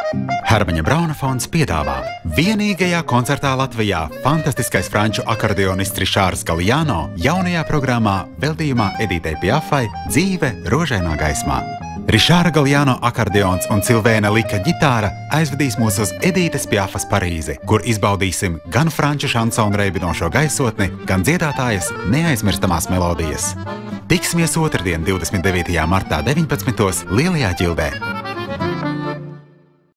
Hermaņa Brauna fonds piedāvā vienīgajā koncertā Latvijā fantastiskais franču akordeonists Rišārs Galjano jaunajā programmā veltījumā Edītei Piafai Dzīve rožainā gaismā. Rišāra Galjano akordeons un Silvēna Lika ģitāra aizvedīs mūs uz Edītes Piafas Parīzi, kur izbaudīsim gan franču šansonu reibinošo gaisotni, gan dziedātājas neaizmirstamās melodijas. Tiksimies otrdien, 29. martā 19. Lielajā ģildē.